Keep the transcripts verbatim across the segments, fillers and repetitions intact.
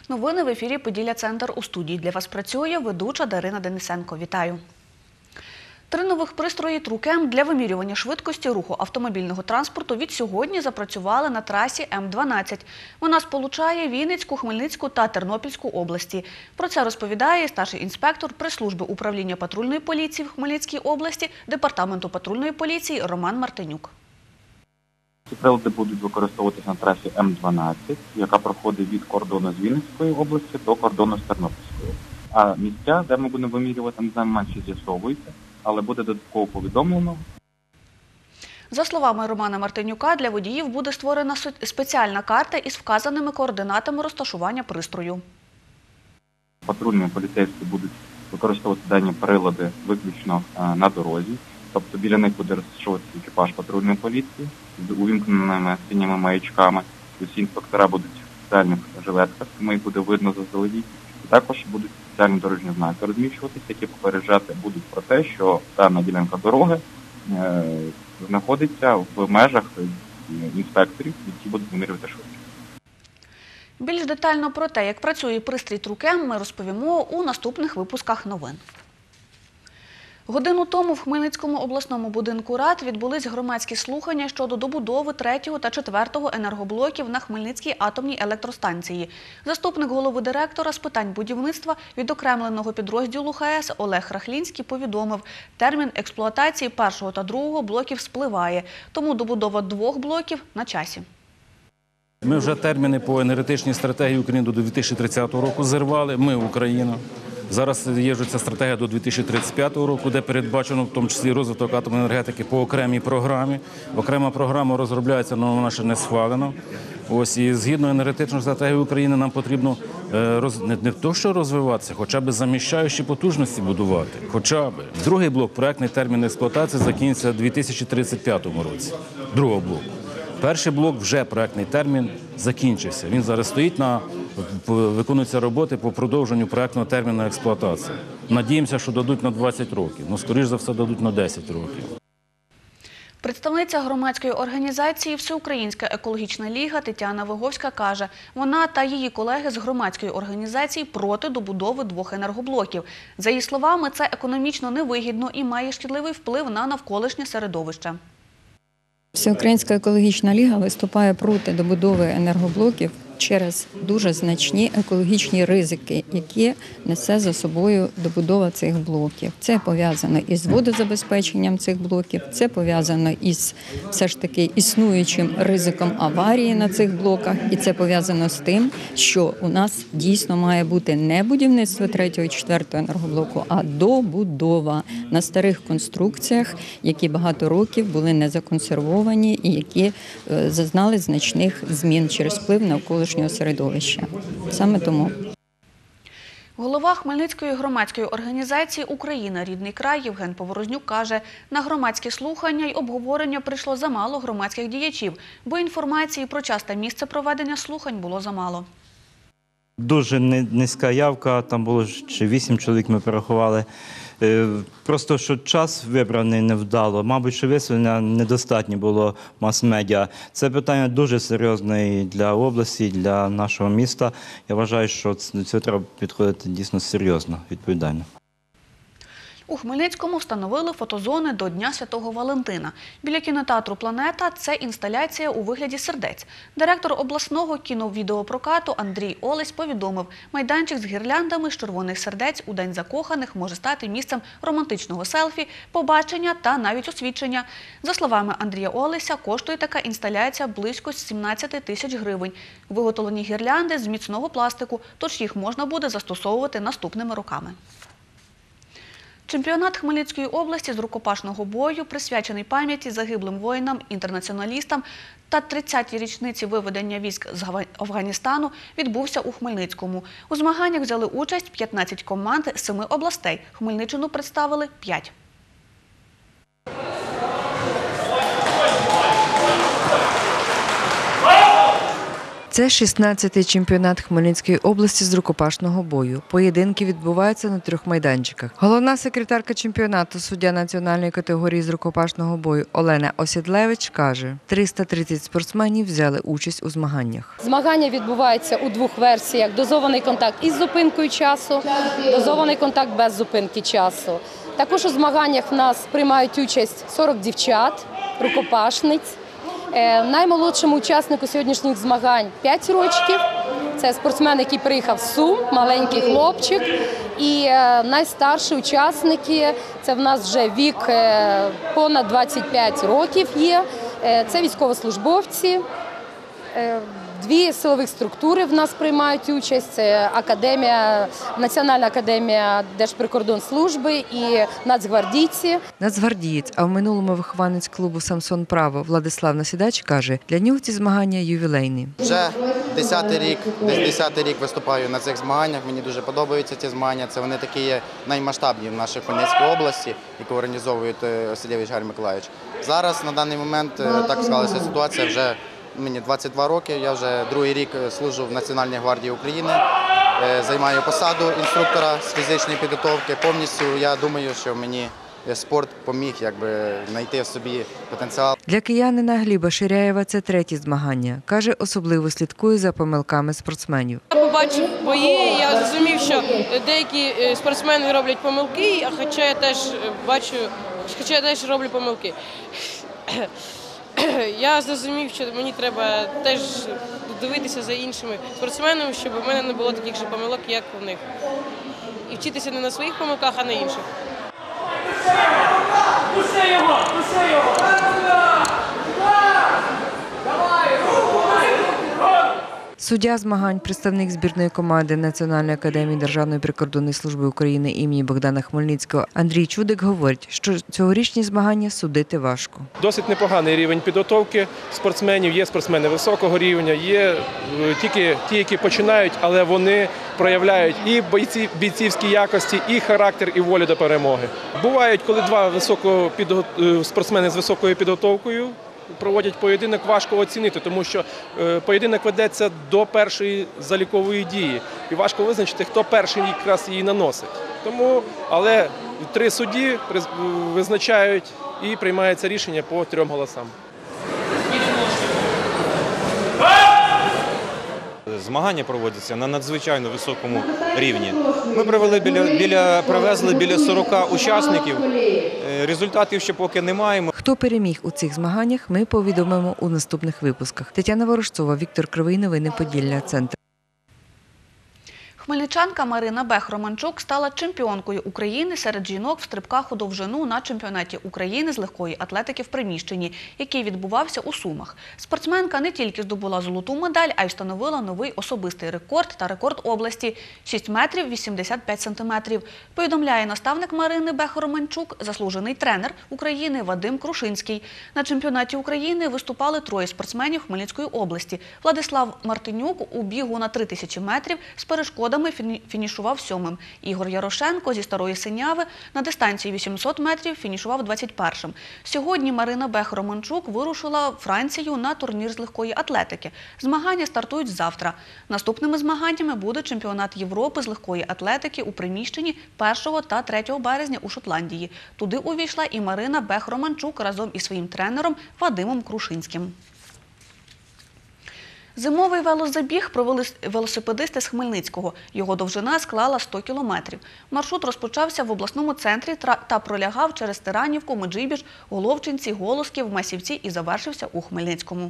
Новини в ефірі «Поділля-Центр». У студії для вас працює ведуча Дарина Денисенко. Вітаю! Три нових пристрої Трукем для вимірювання швидкості руху автомобільного транспорту від сьогодні запрацювали на трасі М дванадцять. Вона сполучає Вінницьку, Хмельницьку та Тернопільську області. Про це розповідає старший інспектор прес-служби управління патрульної поліції в Хмельницькій області Департаменту патрульної поліції Роман Мартинюк. Ці прилади будуть використовуватися на трасі М дванадцять, яка проходить від кордону з Вінницької області до кордону з Тернопільською. А місця, де ми будемо вимірювати, не знаю, менше з'ясовується, але буде додатково повідомлено. За словами Романа Мартинюка, для водіїв буде створена спеціальна карта із вказаними координатами розташування пристрою. Патрульні поліцейські будуть використовувати дані прилади виключно на дорозі. Тобто біля них буде розташовуватися екіпаж патрульної поліції з увімкненими синіми маячками. Усі інспектора будуть в спеціальних жилетках, тому їх буде видно заздалегідь. І також будуть спеціальні дорожні знаки розміщуватися, які попереджати будуть про те, що дана ділянка дороги е, знаходиться в межах інспекторів, які будуть вимірювати швидкість. Більш детально про те, як працює пристрій Трукем, ми розповімо у наступних випусках новин. Годину тому в Хмельницькому обласному будинку рад відбулись громадські слухання щодо добудови третього та четвертого енергоблоків на Хмельницькій атомній електростанції. Заступник голови директора з питань будівництва відокремленого підрозділу ХАЕС Олег Рахлінський повідомив, термін експлуатації першого та другого блоків спливає, тому добудова двох блоків на часі. Ми вже терміни по енергетичній стратегії України до дві тисячі тридцятого року зірвали, ми, Україна. Зараз є вже ця стратегія до дві тисячі тридцять п'ятого року, де передбачено в тому числі розвиток атомної енергетики по окремій програмі. Окрема програма розробляється, але вона ще не схвалена. Ось, і згідно енергетичної стратегії України нам потрібно роз... не, не то, що розвиватися, хоча б заміщаючі потужності будувати. Хоча б. Другий блок, проектний термін експлуатації, закінчиться у дві тисячі тридцять п'ятому році. Другого блоку. Перший блок вже проектний термін закінчився. Він зараз стоїть на виконуються роботи по продовженню проектного терміну експлуатації. Надіємося, що дадуть на двадцять років. Ну, скоріш за все, дадуть на десять років. Представниця громадської організації «Всеукраїнська екологічна ліга» Тетяна Виговська каже, вона та її колеги з громадської організації проти добудови двох енергоблоків. За її словами, це економічно невигідно і має шкідливий вплив на навколишнє середовище. Всеукраїнська екологічна ліга виступає проти добудови енергоблоків через дуже значні екологічні ризики, які несе за собою добудова цих блоків. Це пов'язано із водозабезпеченням цих блоків, це пов'язано із все ж таки існуючим ризиком аварії на цих блоках, і це пов'язано з тим, що у нас дійсно має бути не будівництво третього і четвертого енергоблоку, а добудова на старих конструкціях, які багато років були не законсервовані і які зазнали значних змін через вплив навколишнього середовища. Саме тому. Голова Хмельницької громадської організації «Україна. Рідний край» Євген Поворознюк каже, на громадські слухання й обговорення прийшло замало громадських діячів, бо інформації про час та місце проведення слухань було замало. Дуже низька явка, там було ще вісім чоловік, ми порахували. Просто, що час вибраний невдало, мабуть, що висвітлення недостатньо було мас-медіа. Це питання дуже серйозне для області, для нашого міста. Я вважаю, що до цього треба підходити дійсно серйозно, відповідально. У Хмельницькому встановили фотозони до Дня Святого Валентина. Біля кінотеатру «Планета» – це інсталяція у вигляді сердець. Директор обласного кіновідеопрокату Андрій Олесь повідомив, майданчик з гірляндами з червоних сердець у День закоханих може стати місцем романтичного селфі, побачення та навіть освідчення. За словами Андрія Олеся, коштує така інсталяція близько сімнадцяти тисяч гривень. Виготовлені гірлянди з міцного пластику, тож їх можна буде застосовувати наступними роками. Чемпіонат Хмельницької області з рукопашного бою, присвячений пам'яті загиблим воїнам, інтернаціоналістам та тридцятій річниці виведення військ з Афганістану, відбувся у Хмельницькому. У змаганнях взяли участь п'ятнадцять команд з семи областей. Хмельниччину представили п'ять. Це шістнадцятий чемпіонат Хмельницької області з рукопашного бою. Поєдинки відбуваються на трьох майданчиках. Головна секретарка чемпіонату, суддя національної категорії з рукопашного бою Олена Осідлевич каже, триста тридцять спортсменів взяли участь у змаганнях. Змагання відбуваються у двох версіях: дозований контакт із зупинкою часу, дозований контакт без зупинки часу. Також у змаганнях в нас приймають участь сорок дівчат, рукопашниць. Наймолодшому учаснику сьогоднішніх змагань п'ять років. Це спортсмен, який приїхав з Сум, маленький хлопчик. І найстарші учасники, це в нас вже вік понад двадцять п'ять років є. Це військовослужбовці. Дві силових структури в нас приймають участь. Це академія, Національна академія Держприкордонслужби і нацгвардійці. Нацгвардієць, а в минулому вихованець клубу «Самсон Право» Владислав Насідач каже, для нього ці змагання ювілейні. Вже десятий рік, десь десятий рік виступаю на цих змаганнях. Мені дуже подобаються ці змагання. Це вони такі є наймасштабні в нашій Хмельницькій області, яку організовує Осідлевич Гаррій Миколайович. Зараз, на даний момент, так склалася ситуація, вже мені двадцять два роки, я вже другий рік служу в Національній гвардії України, займаю посаду інструктора з фізичної підготовки. Повністю я думаю, що мені спорт поміг якби знайти в собі потенціал. Для киянина Гліба Ширяєва це треті змагання. Каже, особливо слідкує за помилками спортсменів. Я побачив бої, я зрозумів, що деякі спортсмени роблять помилки, а хоча я теж бачу, хоча я теж роблю помилки. Я зрозумів, що мені треба теж дивитися за іншими спортсменами, щоб у мене не було таких же помилок, як у них. І вчитися не на своїх помилках, а на інших. Пусти його! Пусти його! Суддя змагань, представник збірної команди Національної академії Державної прикордонної служби України імені Богдана Хмельницького Андрій Чудик говорить, що цьогорічні змагання судити важко. Досить непоганий рівень підготовки спортсменів, є спортсмени високого рівня, є тільки ті, які починають, але вони проявляють і бойці, бійцівські якості, і характер, і волю до перемоги. Бувають, коли два високо підго... спортсмени з високою підготовкою проводять поєдинок, важко оцінити, тому що поєдинок ведеться до першої залікової дії. І важко визначити, хто перший якраз її наносить. Тому, але три судді визначають і приймається рішення по трьом голосам. Змагання проводяться на надзвичайно високому рівні. Ми привели біля, біля, привезли біля сорока учасників. Результатів ще поки не маємо. Хто переміг у цих змаганнях, ми повідомимо у наступних випусках. Тетяна Ворожцова, Віктор Кривий, новини Поділля, Центр. Хмельничанка Марина Бех-Романчук стала чемпіонкою України серед жінок в стрибках у довжину на чемпіонаті України з легкої атлетики в приміщенні, який відбувався у Сумах. Спортсменка не тільки здобула золоту медаль, а й встановила новий особистий рекорд та рекорд області – шість метрів вісімдесят п'ять сантиметрів. Повідомляє наставник Марини Бех-Романчук, заслужений тренер України Вадим Крушинський. На чемпіонаті України виступали троє спортсменів Хмельницької області. Владислав Мартинюк у бігу на три тисячі метрів з перешкодами фінішував сьомим. Ігор Ярошенко зі Старої Синяви на дистанції вісімсот метрів фінішував двадцять першим. Сьогодні Марина Бех-Романчук вирушила в Францію на турнір з легкої атлетики. Змагання стартують завтра. Наступними змаганнями буде чемпіонат Європи з легкої атлетики у приміщенні першого та третього березня у Шотландії. Туди увійшла і Марина Бех-Романчук разом із своїм тренером Вадимом Крушинським. Зимовий велозабіг провели велосипедисти з Хмельницького. Його довжина склала сто кілометрів. Маршрут розпочався в обласному центрі та пролягав через Тиранівку, Меджибіж, Головчинці, Голосків, Масівці і завершився у Хмельницькому.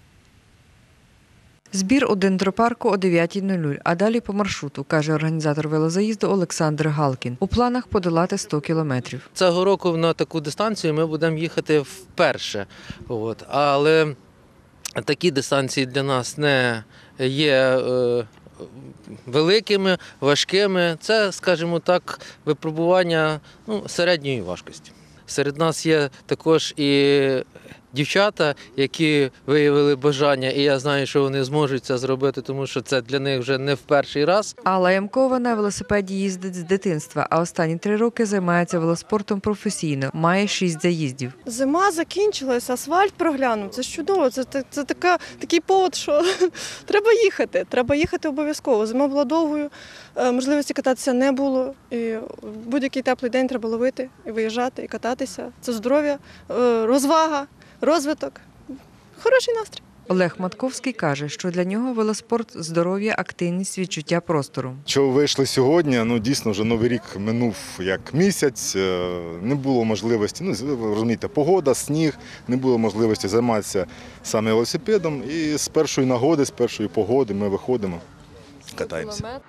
Збір у дендропарку о дев'ятій нуль нуль, а далі по маршруту, каже організатор велозаїзду Олександр Галкін. У планах подолати сто кілометрів. Цього року на таку дистанцію ми будемо їхати вперше. От. Але такі дистанції для нас не є е, великими, важкими. Це, скажімо так, випробування ну, середньої важкості. Серед нас є також і дівчата, які виявили бажання, і я знаю, що вони зможуть це зробити, тому що це для них вже не в перший раз. Алла Ямкова на велосипеді їздить з дитинства, а останні три роки займається велоспортом професійно, має шість заїздів. Зима закінчилась, асфальт проглянув. Це ж чудово, це, це, це така, такий повод, що треба їхати. Треба їхати обов'язково. Зима була довгою, можливості кататися не було. І будь-який теплий день треба ловити, і виїжджати, і кататися. Це здоров'я, розвага, розвиток, хороший настрій. Олег Матковський каже, що для нього велоспорт – здоров'я, активність, відчуття простору. Що вийшли сьогодні, ну дійсно вже Новий рік минув як місяць, не було можливості, ну ви розумієте, погода, сніг, не було можливості займатися саме велосипедом. І з першої нагоди, з першої погоди ми виходимо, катаємося.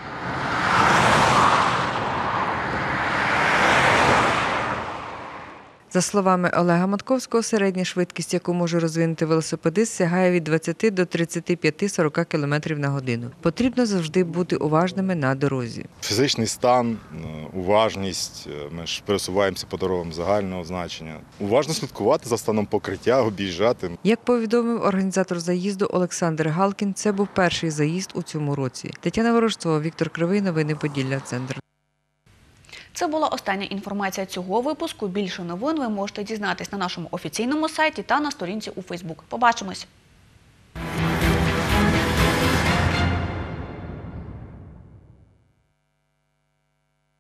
За словами Олега Матковського, середня швидкість, яку може розвинути велосипедист, сягає від двадцяти до тридцяти п'яти - сорока кілометрів на годину. Потрібно завжди бути уважними на дорозі. Фізичний стан, уважність, ми ж пересуваємося по дорогам загального значення. Уважно слідкувати за станом покриття, об'їжджати. Як повідомив організатор заїзду Олександр Галкін, це був перший заїзд у цьому році. Тетяна Ворожцова, Віктор Кривий, новини Поділля, Центр. Це була остання інформація цього випуску. Більше новин ви можете дізнатись на нашому офіційному сайті та на сторінці у Фейсбук. Побачимось!